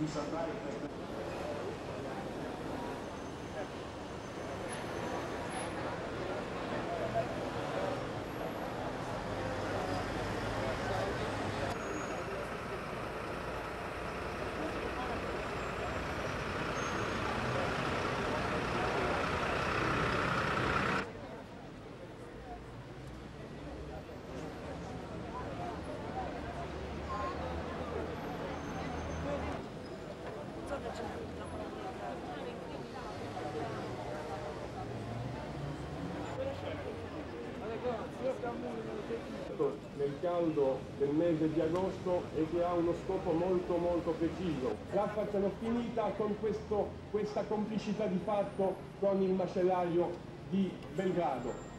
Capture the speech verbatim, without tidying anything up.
di salvare questa... nel caldo del mese di agosto e che ha uno scopo molto molto preciso. La facciano finita con questo, questa complicità di fatto con il macellario di Belgrado.